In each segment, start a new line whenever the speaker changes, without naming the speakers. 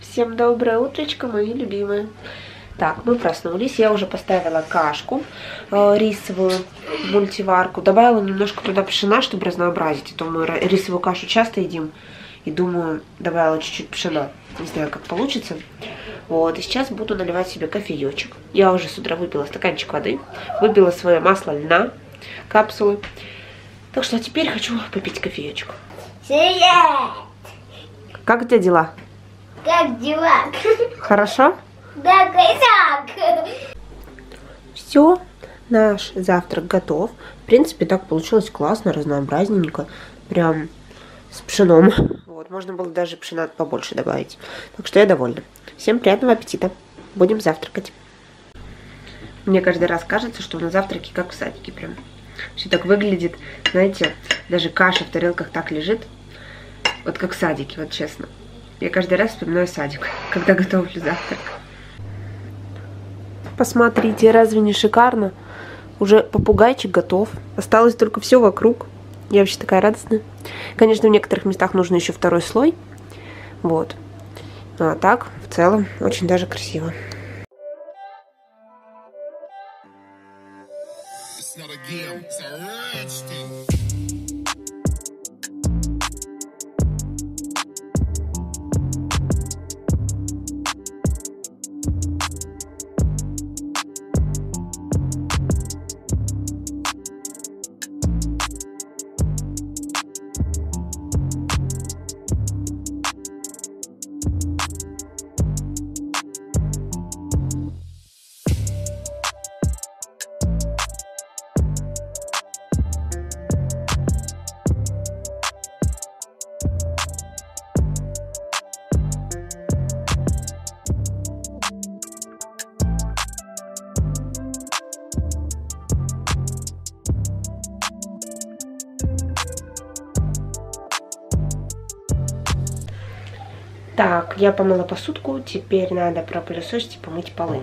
Всем доброе утречко, мои любимые. Так, мы проснулись. Я уже поставила кашку рисовую в мультиварку. Добавила немножко туда пшена, чтобы разнообразить. А то мы рисовую кашу часто едим. И думаю, добавила чуть-чуть пшена. Не знаю, как получится. Вот, и сейчас буду наливать себе кофеечек. Я уже с утра выпила стаканчик воды. Выпила свое масло льна, капсулы. Так что теперь хочу попить кофеечек.
Привет!
Как у тебя дела?
Как дела?
Хорошо?
Да, как?
Все, наш завтрак готов. В принципе, так получилось классно, разнообразненько. Прям с пшеном. Вот, можно было даже пшена побольше добавить. Так что я довольна. Всем приятного аппетита. Будем завтракать. Мне каждый раз кажется, что на завтраке как в садике прям. Все так выглядит, знаете, даже каша в тарелках так лежит. Вот как в садике, вот честно. Я каждый раз вспоминаю садик, когда готовлю завтрак. Посмотрите, разве не шикарно? Уже попугайчик готов. Осталось только все вокруг. Я вообще такая радостная. Конечно, в некоторых местах нужно еще второй слой. Вот. А так, в целом, очень даже красиво. Так, я помыла посудку, теперь надо пропылесосить и помыть полы.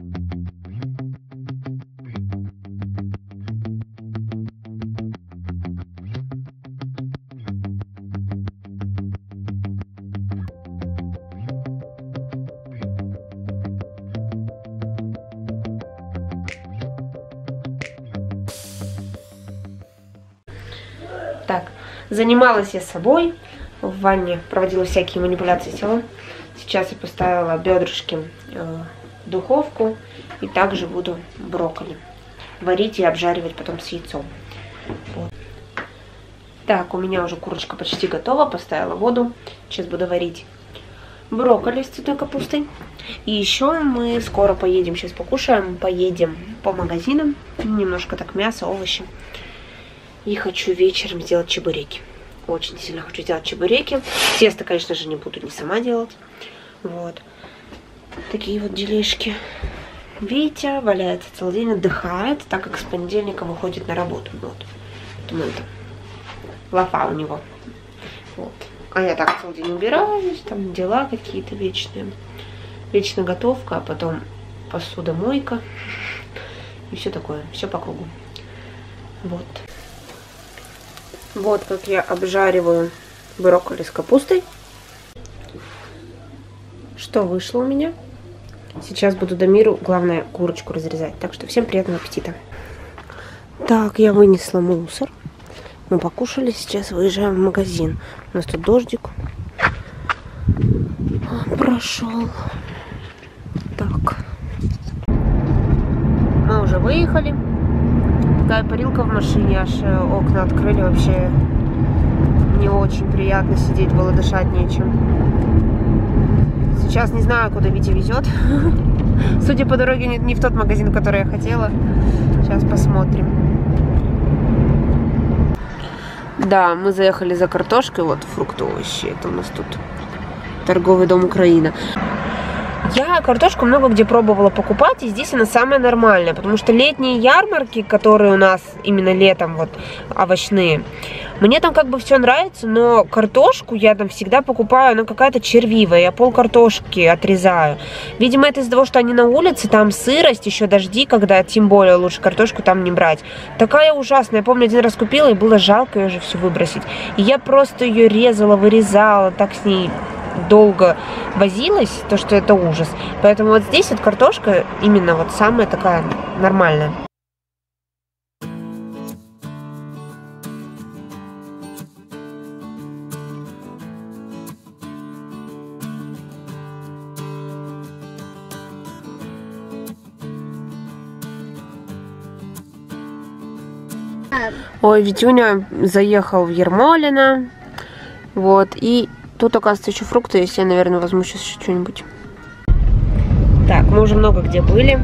Так, занималась я собой. В ванне проводила всякие манипуляции телом. Сейчас я поставила бедрышки в духовку. И также буду брокколи варить и обжаривать потом с яйцом. Вот. Так, у меня уже курочка почти готова. Поставила воду. Сейчас буду варить брокколи с цветной капустой. И еще мы скоро поедем, сейчас покушаем. Поедем по магазинам. Немножко так мясо, овощи. И хочу вечером сделать чебуреки. Очень сильно хочу сделать чебуреки. Тесто, конечно же, не буду не сама делать. Вот. Такие вот делишки. Витя валяется целый день, отдыхает, так как с понедельника выходит на работу. Вот. Поэтому это лафа у него. Вот. А я так целый день убираюсь, там дела какие-то вечные. Вечная готовка, а потом посудомойка. И все такое, все по кругу. Вот. Вот как я обжариваю брокколи с капустой. Что вышло у меня? Сейчас буду Дамиру, главное, курочку разрезать. Так что всем приятного аппетита. Так, я вынесла мусор. Мы покушали, сейчас выезжаем в магазин. У нас тут дождик прошел. Так. Мы уже выехали. Такая парилка в машине, аж окна открыли, вообще не очень приятно сидеть, было дышать нечем. Сейчас не знаю, куда Витя везет. Судя по дороге, не в тот магазин, который я хотела. Сейчас посмотрим. Да, мы заехали за картошкой, вот фрукты, овощи. Это у нас тут торговый дом Украина. Я картошку много где пробовала покупать, и здесь она самая нормальная, потому что летние ярмарки, которые у нас именно летом, вот, овощные, мне там как бы все нравится, но картошку я там всегда покупаю, она какая-то червивая, я пол картошки отрезаю. Видимо, это из-за того, что они на улице, там сырость, еще дожди, когда тем более лучше картошку там не брать. Такая ужасная, я помню, один раз купила, и было жалко ее же все выбросить. И я просто ее резала, вырезала, так с ней долго возилась, то что это ужас. Поэтому вот здесь вот картошка именно вот самая такая нормальная. Ой, Витюня заехал в Ермолино. Вот, и тут, оказывается, еще фрукты есть. Я, наверное, возьму сейчас еще что-нибудь. Так, мы уже много где были.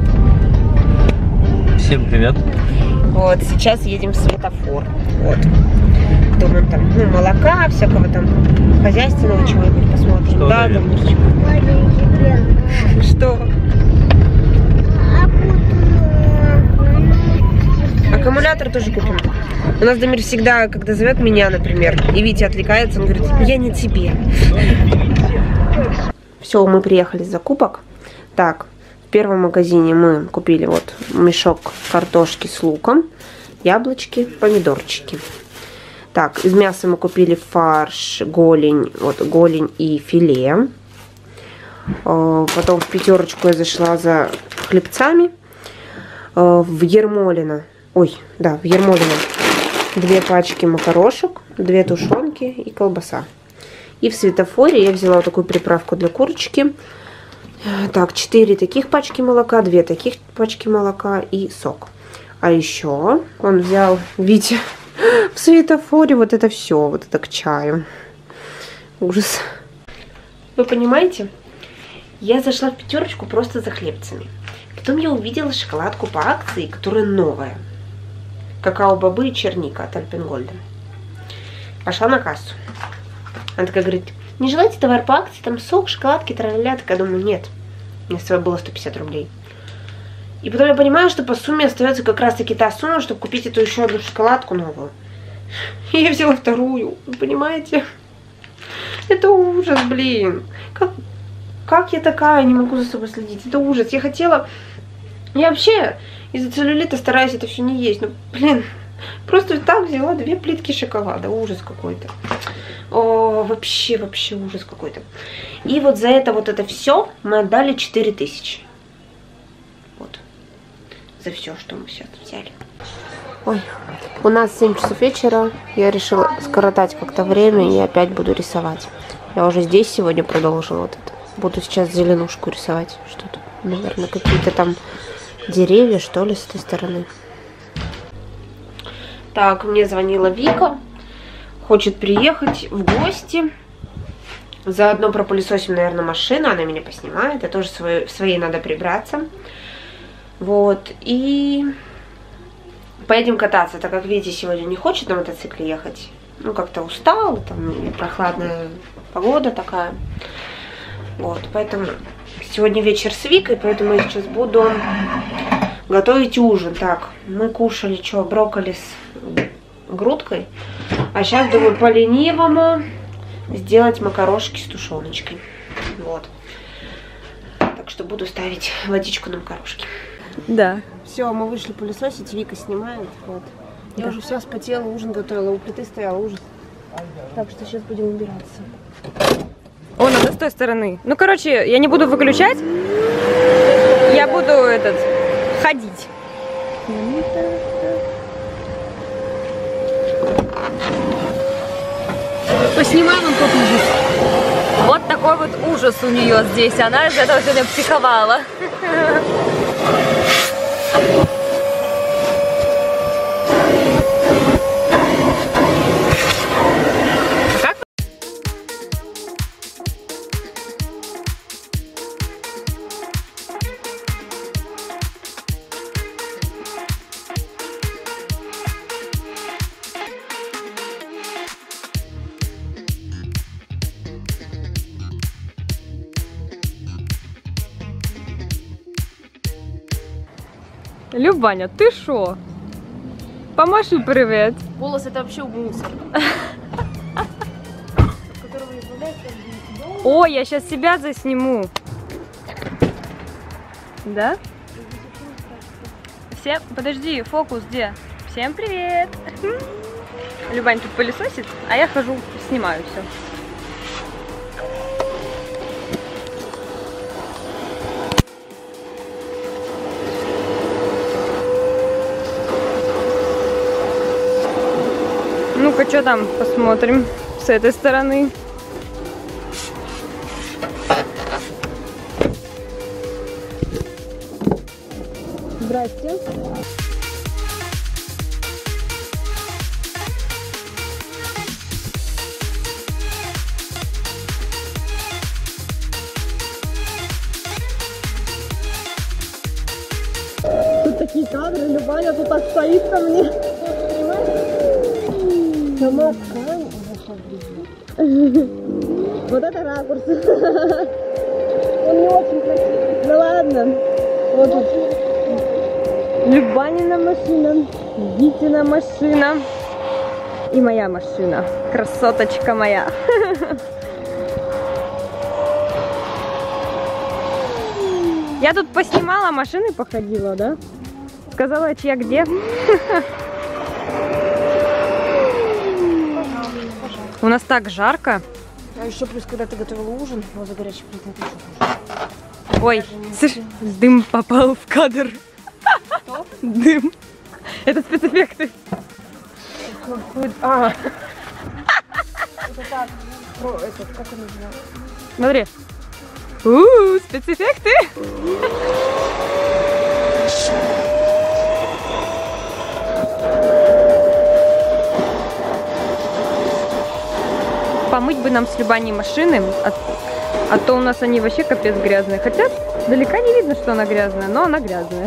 Всем привет.
Вот, сейчас едем в светофор. Вот. Думаем там, ну, молока, всякого там хозяйственного чего-нибудь посмотрим.
Что,
да, Дамирчик? Что? Аккумулятор тоже купим. У нас Дамир всегда, когда зовет меня, например, и Витя отвлекается, он говорит, я не тебе. Все, мы приехали с закупок. Так, в первом магазине мы купили вот мешок картошки с луком, яблочки, помидорчики. Так, из мяса мы купили фарш, голень, вот голень и филе. Потом в пятерочку я зашла за хлебцами. В Ермолино. Ой, да, в Ермолино 2 пачки макарошек, 2 тушенки и колбаса. И в светофоре я взяла вот такую приправку для курочки. Так, 4 таких пачки молока, 2 таких пачки молока и сок. А еще он взял, видите, в светофоре вот это все, вот это к чаю. Ужас. Вы понимаете? Я зашла в пятерочку просто за хлебцами. Потом я увидела шоколадку по акции, которая новая. Какао-бобы и черника от Альпенгольда. Пошла на кассу. Она такая говорит, не желаете товар по акции, там сок, шоколадки, тра-ля-ля. Так я думаю, нет. У меня с собой было 150 рублей. И потом я понимаю, что по сумме остается как раз таки та сумма, чтобы купить эту еще одну шоколадку новую. И я взяла вторую. Вы понимаете? Это ужас, блин. Как я такая, не могу за собой следить. Это ужас. Я хотела... Я вообще из-за целлюлита стараюсь это все не есть. Но, блин, просто так взяла 2 плитки шоколада. Ужас какой-то. О, вообще ужас какой-то. И вот за это все мы отдали 4000. Вот. За все, что мы сейчас взяли. Ой, у нас 7 часов вечера. Я решила скоротать как-то время и опять буду рисовать. Я уже здесь сегодня продолжила вот это. Буду сейчас зеленушку рисовать. Что-то, наверное, какие-то там деревья, что ли, с этой стороны. Так, мне звонила Вика. Хочет приехать в гости. Заодно пропылесосим, наверное, машину. Она меня поснимает. Я тоже своей надо прибраться. Вот. И поедем кататься. Так как Витя сегодня не хочет на мотоцикле ехать. Ну, как-то устал. Там прохладная погода такая. Вот, поэтому сегодня вечер с Викой, поэтому я сейчас буду готовить ужин. Так, мы кушали, что, брокколи с грудкой. А сейчас, думаю, по-ленивому сделать макарошки с тушеночкой. Вот. Так что буду ставить водичку на макарошки.
Да.
Все, мы вышли пылесосить, Вика снимает. Вот. Я уже все спотела, ужин готовила, у плиты стоял ужас. Так что сейчас будем убираться.
О, надо с той стороны. Ну, короче, я не буду выключать. Я буду ходить.
Поснимаем он тот ужас.
Вот такой вот ужас у нее здесь. Она из этого сегодня психовала. Любаня, ты шо? Помаши привет.
Волос это вообще мусор.
Ой, я сейчас себя засниму. Да? Всем, подожди, фокус где? Всем привет. Любань тут пылесосит, а я хожу, снимаю все. что там? Посмотрим с этой стороны. Здрасте. Тут такие кадры, Любаня тут так стоит ко мне. Сама вот это ракурс. Он не очень красивый. Ну ладно. Вот тут Любанина машина, Витина машина и моя машина. Красоточка моя. Я тут поснимала машины, походила, да? Сказала, чья где. У нас так жарко.
А еще плюс, когда ты готовила ужин, вот за горячей плитой.
Ой, слышь, дым попал в кадр.
Что?
Дым. Это спецэффекты.
А. Это так. Как он называется?
Смотри. Спецэффекты. Помыть бы нам с Любаней машины, а то у нас они вообще капец грязные. Хотя далеко не видно, что она грязная, но она грязная.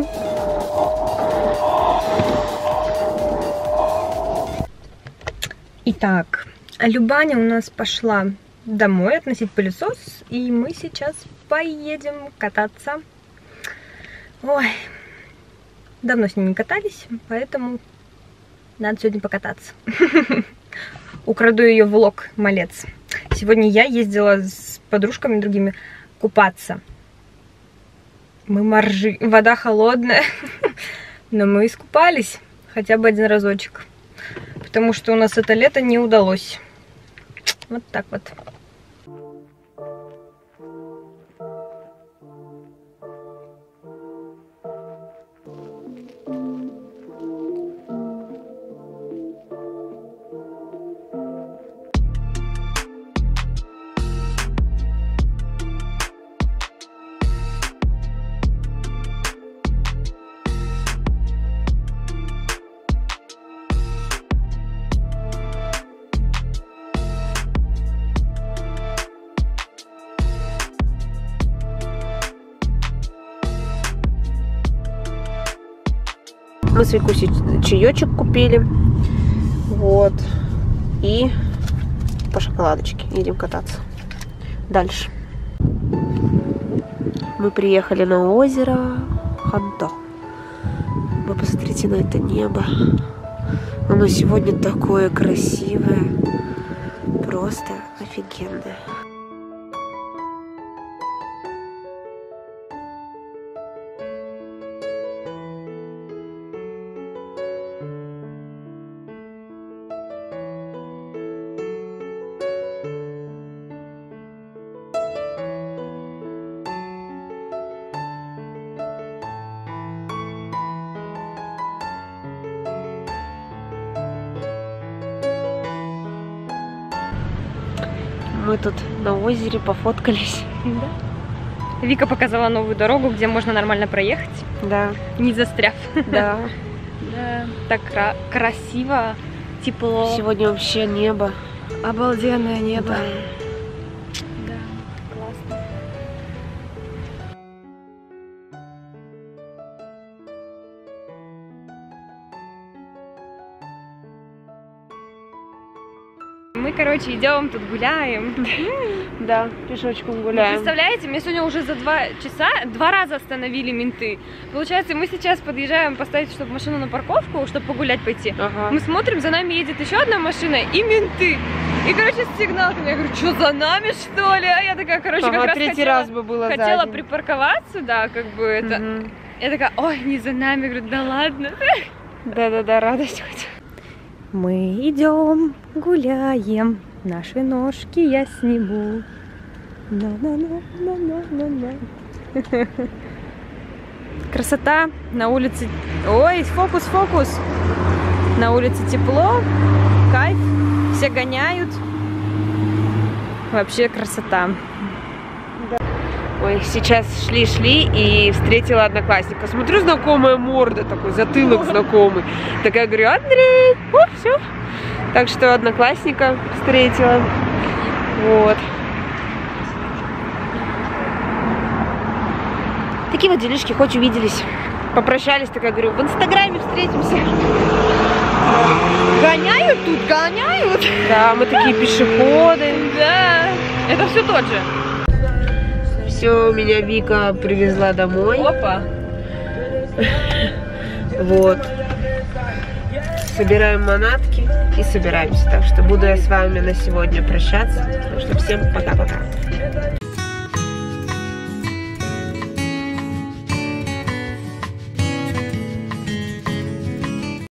Итак, Любаня у нас пошла домой относить пылесос, и мы сейчас поедем кататься. Ой, давно с ней не катались, поэтому надо сегодня покататься. Украду ее влог, малец. Сегодня я ездила с подружками другими купаться. Мы моржи, вода холодная, но мы искупались хотя бы один разочек, потому что у нас это лето не удалось. Вот так вот.
Мы с Викусей чаечек купили. Вот. И по шоколадочке едем кататься. Дальше. Мы приехали на озеро Ханто. Вы посмотрите на это небо. Оно сегодня такое красивое. Просто офигенное. Мы тут на озере пофоткались.
Да. Вика показала новую дорогу, где можно нормально проехать.
Да.
Не застряв.
Да.
Да. Так красиво, тепло.
Сегодня вообще небо.
Обалденное небо.
Да.
Да, классно. Мы, короче, идем тут гуляем.
Да, пешочком гуляем.
Представляете, меня сегодня уже за 2 часа 2 раза остановили менты. Получается, мы сейчас подъезжаем поставить, чтобы машину на парковку, чтобы погулять пойти.
Ага.
Мы смотрим, за нами едет еще одна машина и менты. И, короче, сигнал ко мне. Я говорю, что за нами, что ли? А я такая, короче,
Ага,
как раз
третий раз бы было
хотела
сзади.
припарковаться, да, как бы это.
Мгм.
Я такая, ой, не за нами. Я говорю, да ладно.
Да-да-да, радость хоть.
Мы идем, гуляем, наши ножки я сниму. На-на-на-на-на-на-на. Красота на улице. Ой, фокус, фокус. На улице тепло, кайф, все гоняют. Вообще красота.
Ой, сейчас шли и встретила одноклассника. Смотрю, знакомая морда, такой затылок знакомый. Такая говорю, Андрей, все. Так что одноклассника встретила. Вот. Такие вот делишки, хоть увиделись. Попрощались, такая говорю, в Инстаграме встретимся.
Гоняют тут, гоняют.
Да, мы такие пешеходы.
Да, это все тот же.
Все, меня Вика привезла домой.
Опа.
Вот. Собираем манатки и собираемся. Так что буду я с вами на сегодня прощаться. Так что всем пока-пока.